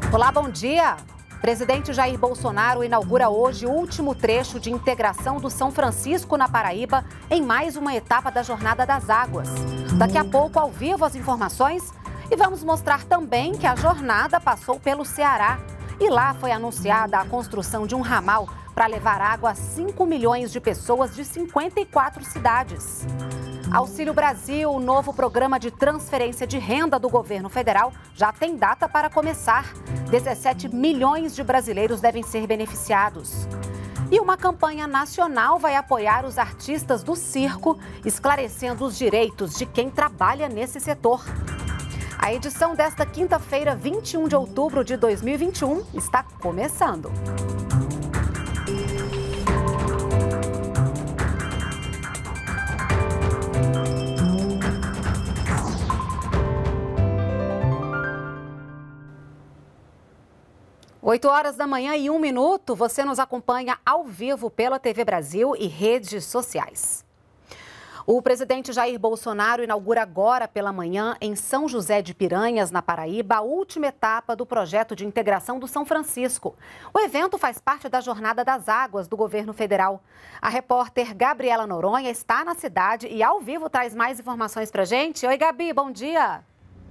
Olá, bom dia. Presidente Jair Bolsonaro inaugura hoje o último trecho de integração do São Francisco, na Paraíba, em mais uma etapa da Jornada das Águas. Daqui a pouco, ao vivo, as informações. E vamos mostrar também que a jornada passou pelo Ceará. E lá foi anunciada a construção de um ramal para levar água a 5 milhões de pessoas de 54 cidades. Auxílio Brasil, o novo programa de transferência de renda do governo federal, já tem data para começar. 17 milhões de brasileiros devem ser beneficiados. E uma campanha nacional vai apoiar os artistas do circo, esclarecendo os direitos de quem trabalha nesse setor. A edição desta quinta-feira, 21 de outubro de 2021, está começando. Oito horas da manhã e 1 minuto, você nos acompanha ao vivo pela TV Brasil e redes sociais. O presidente Jair Bolsonaro inaugura agora pela manhã, em São José de Piranhas, na Paraíba, a última etapa do projeto de integração do São Francisco. O evento faz parte da Jornada das Águas do governo federal. A repórter Gabriela Noronha está na cidade e ao vivo traz mais informações pra gente. Oi, Gabi, bom dia.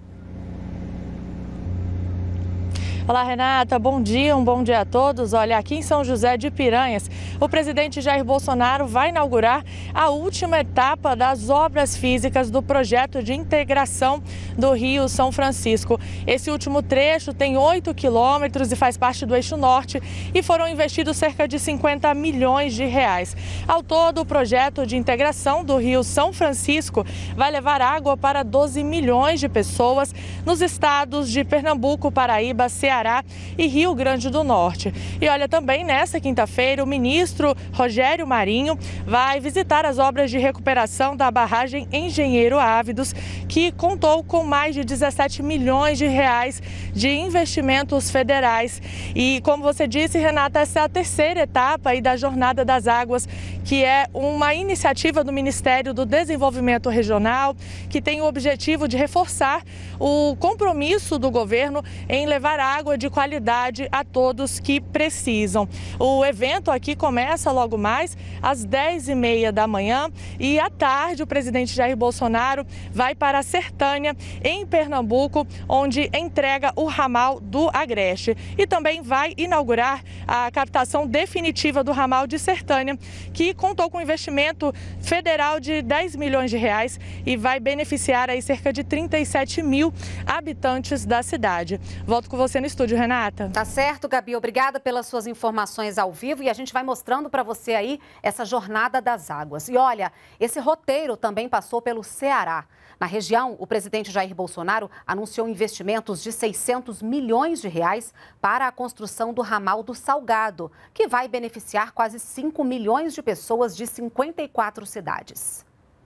Olá, Renata, bom dia, um bom dia a todos. Olha, aqui em São José de Piranhas, o presidente Jair Bolsonaro vai inaugurar a última etapa das obras físicas do projeto de integração do Rio São Francisco. Esse último trecho tem 8 quilômetros e faz parte do eixo norte e foram investidos cerca de 50 milhões de reais. Ao todo, o projeto de integração do Rio São Francisco vai levar água para 12 milhões de pessoas nos estados de Pernambuco, Paraíba, Ceará e Rio Grande do Norte. E olha, também nesta quinta-feira, o ministro Rogério Marinho vai visitar as obras de recuperação da barragem Engenheiro Ávidos, que contou com mais de 17 milhões de reais de investimentos federais. E como você disse, Renata, essa é a terceira etapa aí da Jornada das Águas, que é uma iniciativa do Ministério do Desenvolvimento Regional, que tem o objetivo de reforçar o compromisso do governo em levar água de qualidade a todos que precisam. O evento aqui começa logo mais às 10h30 da manhã e à tarde o presidente Jair Bolsonaro vai para a Sertânia, em Pernambuco, onde entrega o ramal do Agreste. E também vai inaugurar a captação definitiva do ramal de Sertânia, que contou com investimento federal de 10 milhões de reais e vai beneficiar aí cerca de 37 mil habitantes da cidade. Volto com você no estúdio, Renata. Tá certo, Gabi. Obrigada pelas suas informações ao vivo e a gente vai mostrando para você aí essa Jornada das Águas. E olha, esse roteiro também passou pelo Ceará. Na região, o presidente Jair Bolsonaro anunciou investimentos de 600 milhões de reais para a construção do ramal do Salgado, que vai beneficiar quase 5 milhões de pessoas de 54 cidades.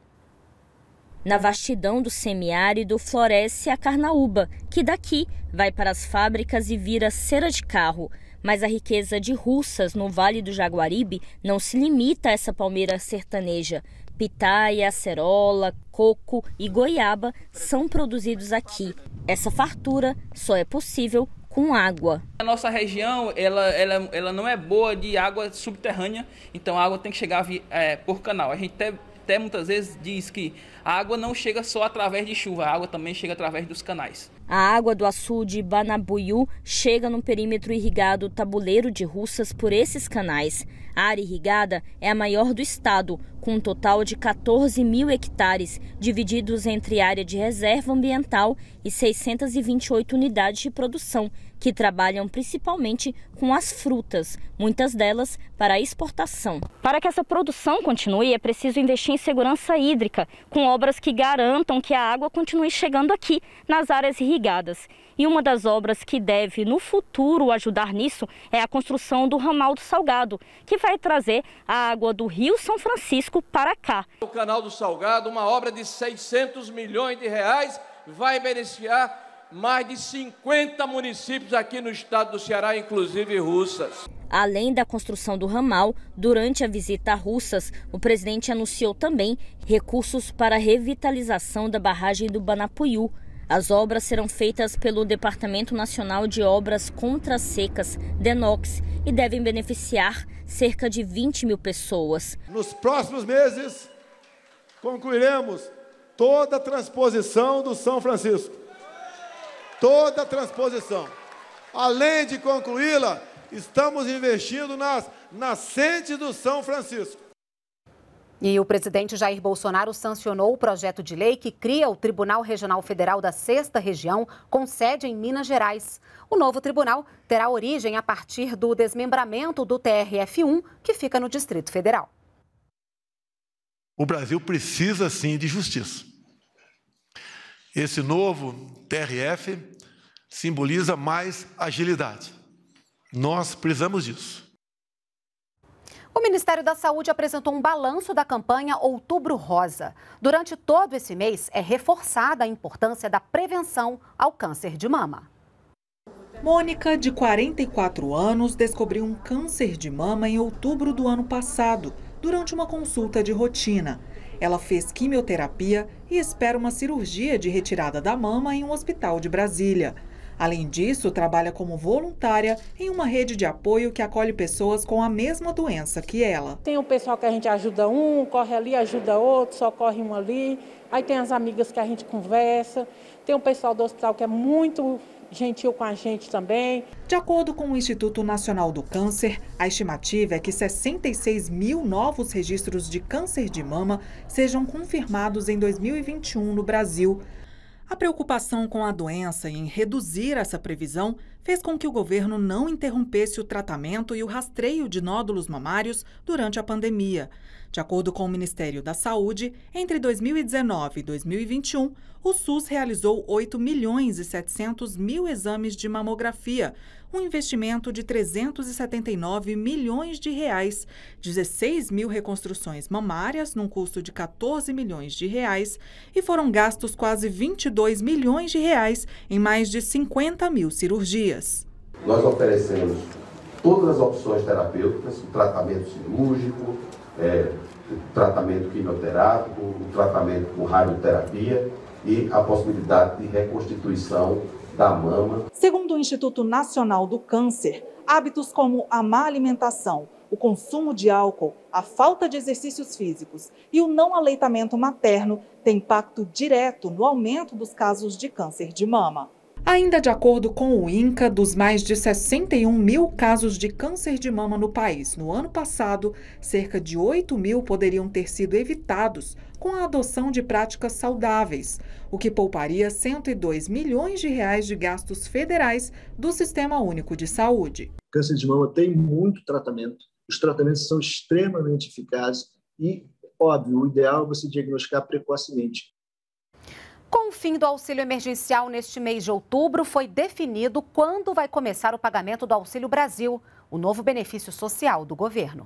Na vastidão do semiárido floresce a carnaúba, que daqui vai para as fábricas e vira cera de carro. Mas a riqueza de Russas, no Vale do Jaguaribe, não se limita a essa palmeira sertaneja. Pitaia, acerola, coco e goiaba são produzidos aqui. Essa fartura só é possível com água. A nossa região ela não é boa de água subterrânea, então a água tem que chegar por canal. A gente até muitas vezes diz que a água não chega só através de chuva, a água também chega através dos canais. A água do açude Banabuiú chega no perímetro irrigado Tabuleiro de Russas por esses canais. A área irrigada é a maior do estado, com um total de 14 mil hectares, divididos entre área de reserva ambiental e 628 unidades de produção, que trabalham principalmente com as frutas, muitas delas para exportação. Para que essa produção continue, é preciso investir em segurança hídrica, com obras que garantam que a água continue chegando aqui, nas áreas irrigadas. E uma das obras que deve, no futuro, ajudar nisso é a construção do ramal do Salgado, que vai trazer a água do Rio São Francisco para cá. O canal do Salgado, uma obra de 600 milhões de reais, vai beneficiar mais de 50 municípios aqui no estado do Ceará, inclusive Russas. Além da construção do ramal, durante a visita a Russas, o presidente anunciou também recursos para a revitalização da barragem do Banapuiú. As obras serão feitas pelo Departamento Nacional de Obras Contra-Secas, DENOX, e devem beneficiar cerca de 20 mil pessoas. Nos próximos meses, concluiremos toda a transposição do São Francisco. Toda a transposição. Além de concluí-la, estamos investindo nas nascentes do São Francisco. E o presidente Jair Bolsonaro sancionou o projeto de lei que cria o Tribunal Regional Federal da 6ª Região, com sede em Minas Gerais. O novo tribunal terá origem a partir do desmembramento do TRF-1, que fica no Distrito Federal. O Brasil precisa, sim, de justiça. Esse novo TRF simboliza mais agilidade. Nós precisamos disso. O Ministério da Saúde apresentou um balanço da campanha Outubro Rosa. Durante todo esse mês, é reforçada a importância da prevenção ao câncer de mama. Mônica, de 44 anos, descobriu um câncer de mama em outubro do ano passado, durante uma consulta de rotina. Ela fez quimioterapia e espera uma cirurgia de retirada da mama em um hospital de Brasília. Além disso, trabalha como voluntária em uma rede de apoio que acolhe pessoas com a mesma doença que ela. Tem o pessoal que a gente ajuda um, corre ali, ajuda outro, socorre um ali. Aí tem as amigas que a gente conversa. Tem o pessoal do hospital que é muito gentil com a gente também. De acordo com o Instituto Nacional do Câncer, a estimativa é que 66 mil novos registros de câncer de mama sejam confirmados em 2021 no Brasil. A preocupação com a doença e em reduzir essa previsão fez com que o governo não interrompesse o tratamento e o rastreio de nódulos mamários durante a pandemia. De acordo com o Ministério da Saúde, entre 2019 e 2021, o SUS realizou 8.700.000 exames de mamografia, um investimento de 379 milhões de reais, 16 mil reconstruções mamárias, num custo de 14 milhões de reais, e foram gastos quase 22 milhões de reais em mais de 50 mil cirurgias. Nós oferecemos todas as opções terapêuticas, o tratamento cirúrgico, o tratamento quimioterápico, o tratamento com radioterapia e a possibilidade de reconstituição da mama. Segundo o Instituto Nacional do Câncer, hábitos como a má alimentação, o consumo de álcool, a falta de exercícios físicos e o não aleitamento materno têm impacto direto no aumento dos casos de câncer de mama. Ainda de acordo com o INCA, dos mais de 61 mil casos de câncer de mama no país no ano passado, cerca de 8 mil poderiam ter sido evitados com a adoção de práticas saudáveis, o que pouparia 102 milhões de reais de gastos federais do Sistema Único de Saúde. O câncer de mama tem muito tratamento, os tratamentos são extremamente eficazes e, óbvio, o ideal é você diagnosticar precocemente. Com o fim do auxílio emergencial neste mês de outubro, foi definido quando vai começar o pagamento do Auxílio Brasil, o novo benefício social do governo.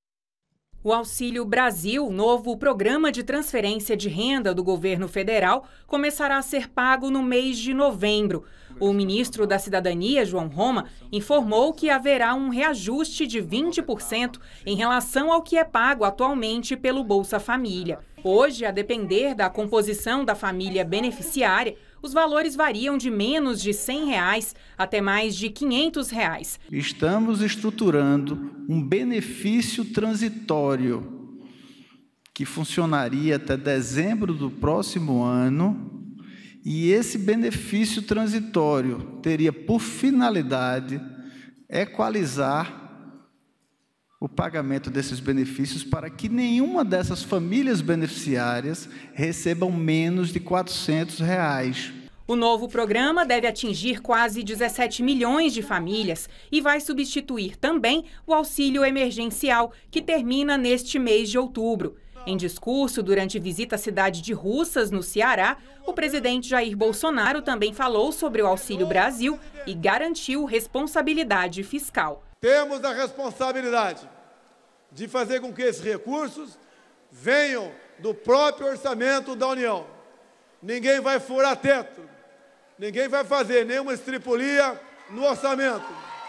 O Auxílio Brasil, novo programa de transferência de renda do governo federal, começará a ser pago no mês de novembro. O ministro da Cidadania, João Roma, informou que haverá um reajuste de 20% em relação ao que é pago atualmente pelo Bolsa Família. Hoje, a depender da composição da família beneficiária, os valores variam de menos de R$ 100 até mais de R$ 500. Estamos estruturando um benefício transitório que funcionaria até dezembro do próximo ano, e esse benefício transitório teria por finalidade equalizar o pagamento desses benefícios para que nenhuma dessas famílias beneficiárias recebam menos de R$ 400. O novo programa deve atingir quase 17 milhões de famílias e vai substituir também o auxílio emergencial, que termina neste mês de outubro. Em discurso durante visita à cidade de Russas, no Ceará, o presidente Jair Bolsonaro também falou sobre o Auxílio Brasil e garantiu responsabilidade fiscal. Temos a responsabilidade de fazer com que esses recursos venham do próprio orçamento da União. Ninguém vai furar teto, ninguém vai fazer nenhuma estripulia no orçamento.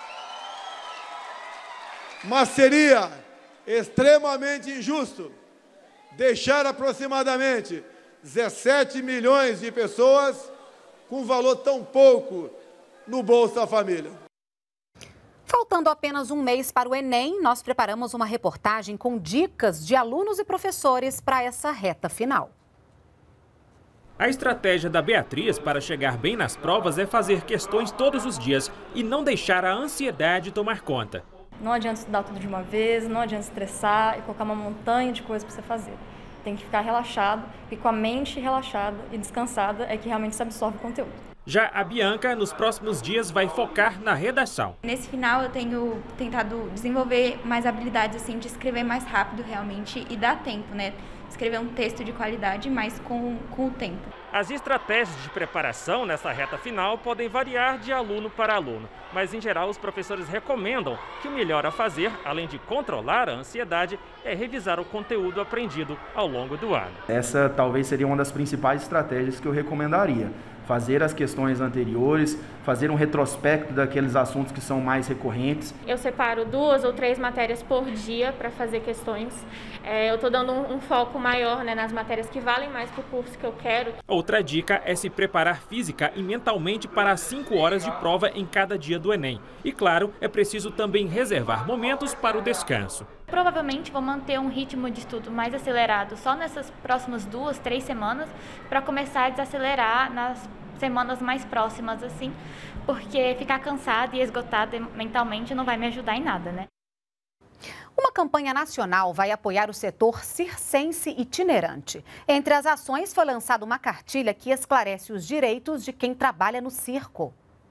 Mas seria extremamente injusto deixar aproximadamente 17 milhões de pessoas com um valor tão pouco no bolso da família. Faltando apenas um mês para o Enem, nós preparamos uma reportagem com dicas de alunos e professores para essa reta final. A estratégia da Beatriz para chegar bem nas provas é fazer questões todos os dias e não deixar a ansiedade tomar conta. Não adianta estudar tudo de uma vez, não adianta estressar e colocar uma montanha de coisas para você fazer. Tem que ficar relaxado e com a mente relaxada e descansada é que realmente se absorve o conteúdo. Já a Bianca, nos próximos dias, vai focar na redação. Nesse final, eu tenho tentado desenvolver mais habilidades assim, de escrever mais rápido realmente e dar tempo, né? Escrever um texto de qualidade, mas com o tempo. As estratégias de preparação nessa reta final podem variar de aluno para aluno, mas em geral os professores recomendam que o melhor a fazer, além de controlar a ansiedade, é revisar o conteúdo aprendido ao longo do ano. Essa talvez seria uma das principais estratégias que eu recomendaria. Fazer as questões anteriores, fazer um retrospecto daqueles assuntos que são mais recorrentes. Eu separo 2 ou 3 matérias por dia para fazer questões. Eu estou dando um foco maior, né, nas matérias que valem mais para o curso que eu quero. Outra dica é se preparar física e mentalmente para as 5 horas de prova em cada dia do Enem. E claro, é preciso também reservar momentos para o descanso. Provavelmente vou manter um ritmo de estudo mais acelerado só nessas próximas 2, 3 semanas para começar a desacelerar nas semanas mais próximas, assim, porque ficar cansada e esgotada mentalmente não vai me ajudar em nada, né? Uma campanha nacional vai apoiar o setor circense itinerante. Entre as ações foi lançada uma cartilha que esclarece os direitos de quem trabalha no circo.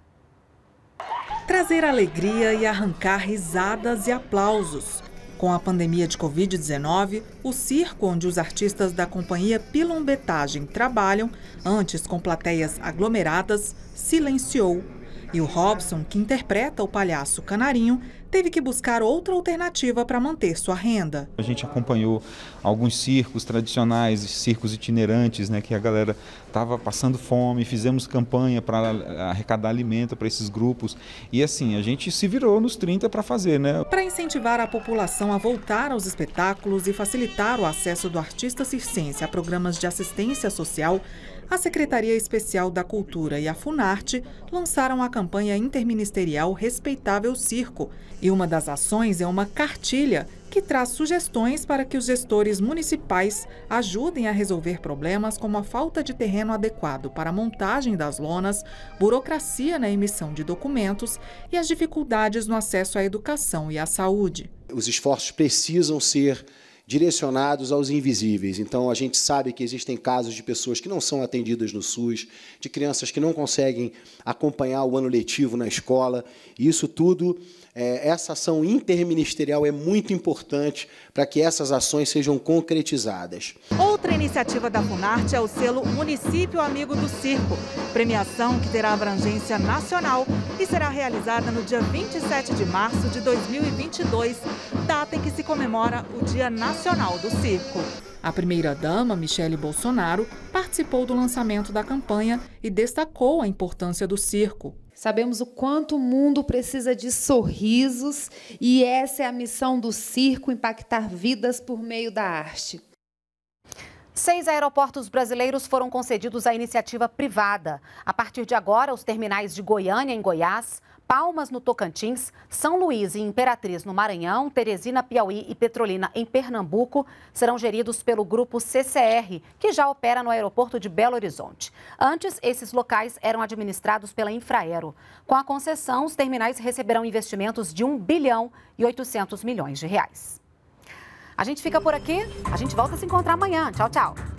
Trazer alegria e arrancar risadas e aplausos. Com a pandemia de Covid-19, o circo onde os artistas da companhia Pilombetagem trabalham, antes com plateias aglomeradas, silenciou. E o Robson, que interpreta o palhaço Canarinho, teve que buscar outra alternativa para manter sua renda. A gente acompanhou alguns circos tradicionais, circos itinerantes, né, que a galera estava passando fome, fizemos campanha para arrecadar alimento para esses grupos e assim, a gente se virou nos 30 para fazer, né? Para incentivar a população a voltar aos espetáculos e facilitar o acesso do artista circense a programas de assistência social, a Secretaria Especial da Cultura e a Funarte lançaram a campanha interministerial Respeitável Circo. E uma das ações é uma cartilha que traz sugestões para que os gestores municipais ajudem a resolver problemas como a falta de terreno adequado para a montagem das lonas, burocracia na emissão de documentos e as dificuldades no acesso à educação e à saúde. Os esforços precisam ser direcionados aos invisíveis. Então, a gente sabe que existem casos de pessoas que não são atendidas no SUS, de crianças que não conseguem acompanhar o ano letivo na escola. E isso tudo, essa ação interministerial é muito importante para que essas ações sejam concretizadas. Outra iniciativa da Funarte é o selo Município Amigo do Circo, premiação que terá abrangência nacional e será realizada no dia 27 de março de 2022, data em que se comemora o Dia Nacional do Circo. A primeira-dama, Michele Bolsonaro, participou do lançamento da campanha e destacou a importância do circo. Sabemos o quanto o mundo precisa de sorrisos e essa é a missão do circo, impactar vidas por meio da arte. 6 aeroportos brasileiros foram concedidos à iniciativa privada. A partir de agora, os terminais de Goiânia, em Goiás, Palmas, no Tocantins, São Luís e Imperatriz, no Maranhão, Teresina, Piauí e Petrolina, em Pernambuco, serão geridos pelo grupo CCR, que já opera no aeroporto de Belo Horizonte. Antes, esses locais eram administrados pela Infraero. Com a concessão, os terminais receberão investimentos de R$ 1 bilhão e 800 milhões de reais. A gente fica por aqui, a gente volta a se encontrar amanhã. Tchau, tchau.